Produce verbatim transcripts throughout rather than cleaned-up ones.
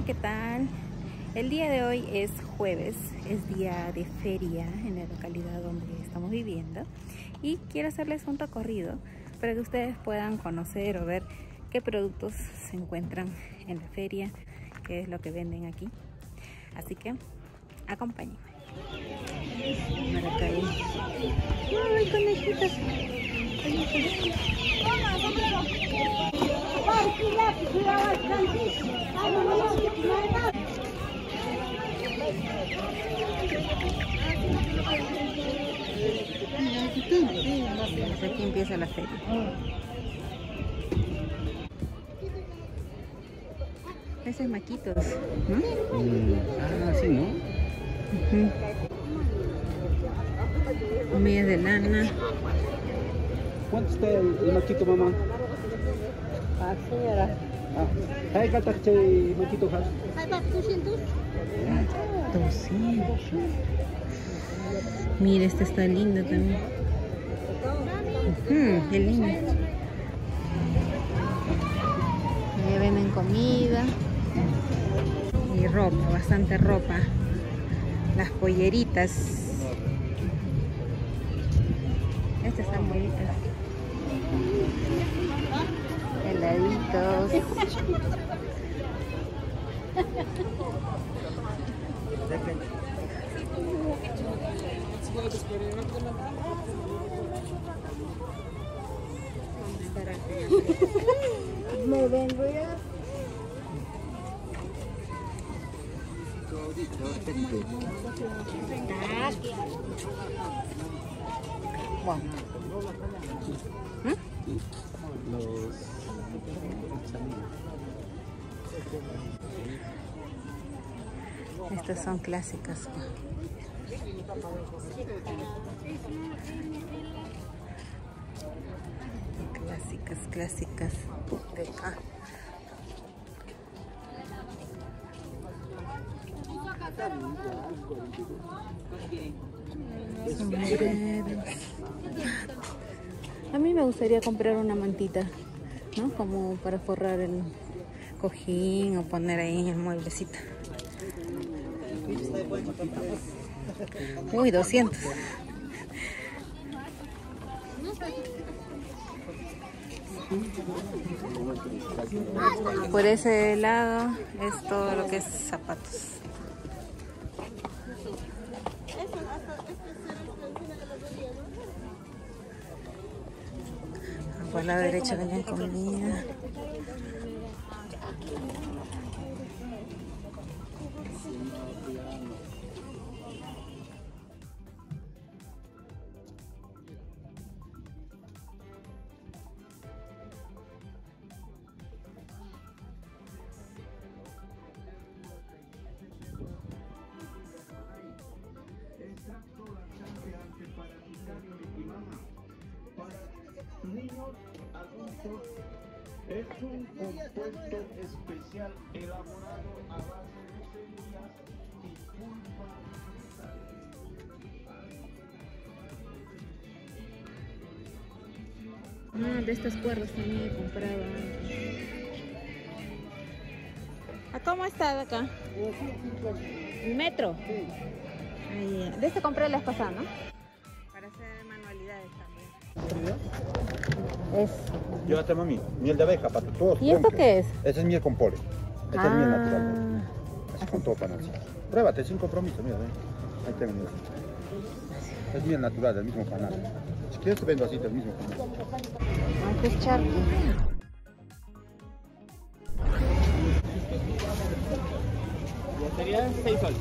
¿qué tal? El día de hoy es jueves, es día de feria en la localidad donde estamos viviendo y quiero hacerles un recorrido para que ustedes puedan conocer o ver qué productos se encuentran en la feria, qué es lo que venden aquí. Así que acompáñenme. Maracay. ¡Ay, conejitas! Aquí empieza la feria. Ese es Maquitos, ¿no? Mm, ah, sí, ¿no? Uh-huh. Medias de lana. ¿Cuánto está el, el maquito, mamá? Ah, señora. Ah, ¿hay catache maquito, Has? doscientos. Mira, este está lindo también. Uh-huh, qué lindo. Ahí venden comida y ropa, bastante ropa. Las polleritas. Estas están bonitas. Heladitos. Me vengo ya. Wow. ¿Mm? Los... Estas son clásicas. Clásicas, clásicas de acá. Sombreros. A mí me gustaría comprar una mantita, ¿no? Como para forrar el cojín o poner ahí en el mueblecito. Uy, doscientos. Por ese lado es todo lo que es zapatos. Por la derecha venden comida. Niños, adultos, es un compuesto especial elaborado a base de semillas y pulpa Ah, de estas cuerdas también he comprado. ¿A cómo está de acá? ¿Metro? Sí. Ahí, de este compré la vez pasada, ¿no? Para hacer manualidades también. Es... Llévate, mami, miel de abeja para todos. ¿Y esto qué es? Ese es miel con polen. Esta Ah. es miel natural. Es con todo panal. Pruébate, sin compromiso, mira, ven. Ahí tengo miel. Es miel natural, del mismo panal. Si quieres te vendo así, del mismo panal. Ah, este es charqui. Sería seis soles.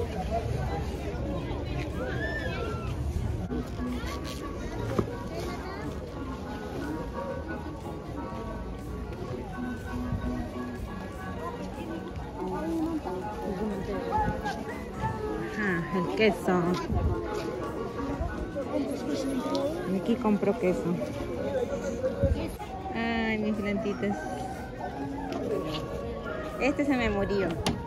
Ah, el queso. Y aquí compro queso. Ay, mis plantitas. Este se me murió.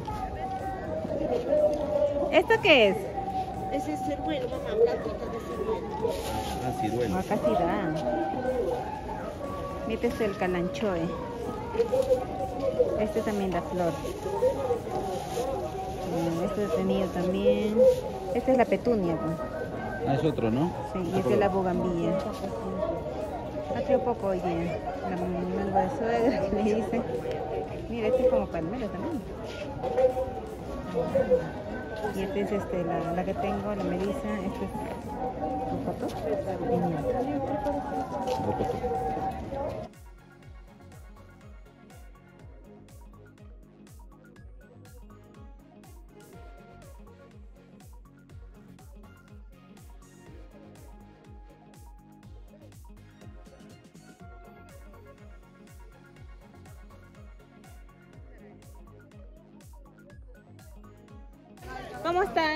¿Esto qué es? Ese es ciruelo, mamá, plantita de ciruelo. Ah, ciruelo. Acá sí da. Este es el calanchoe. Este también da flor. Este he tenido también. Esta es la petunia, pues. Ah, es otro, ¿no? Sí, y esta es la bugambilla. Ha sido poco hoy día. La melva de suegra que le dicen. Mira, este es como palmero también. Y esta es este, la, la que tengo, la melisa. Este es rocoto. Rocoto. ¿Cómo está?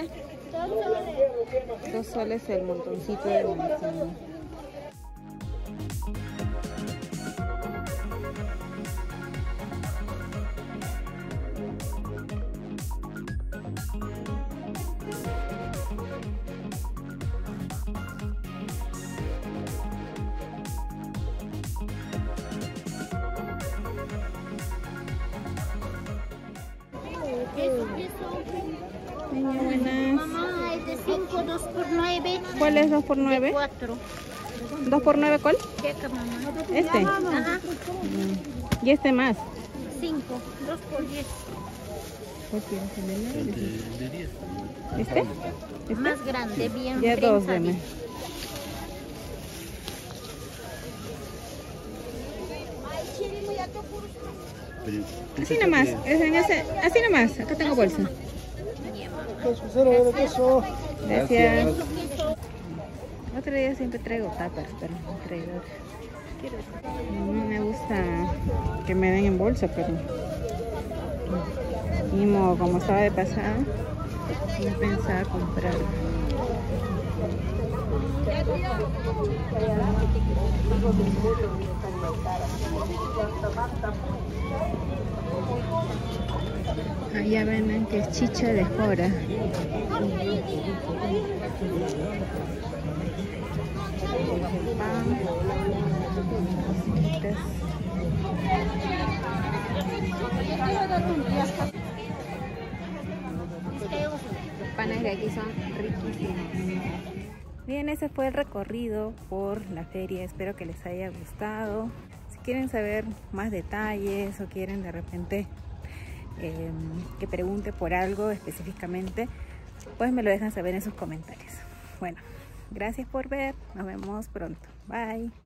Dos soles el montoncito de manzana. Niña, buenas. Mamá, es de cinco, dos por nueve. ¿Cuál es dos por nueve? cuatro. ¿dos por nueve cuál? Checa, mamá. Este. Ajá. Y este más. cinco, dos por diez. ¿Este? ¿Este? Más grande, bien Ya dos, prensadito. deme. Así nomás, es en ese, así nomás, acá tengo bolsa. Gracias. Otro día siempre traigo tapas, pero no traigo. No me gusta que me den en bolsa, pero mismo como estaba de pasada, no pensaba comprar. Allá ven que es chicha de jora. Los panes de aquí son riquísimos. Bien, ese fue el recorrido por la feria. Espero que les haya gustado. Si quieren saber más detalles o quieren de repente eh, que pregunte por algo específicamente, pues me lo dejan saber en sus comentarios. Bueno, gracias por ver. Nos vemos pronto. Bye.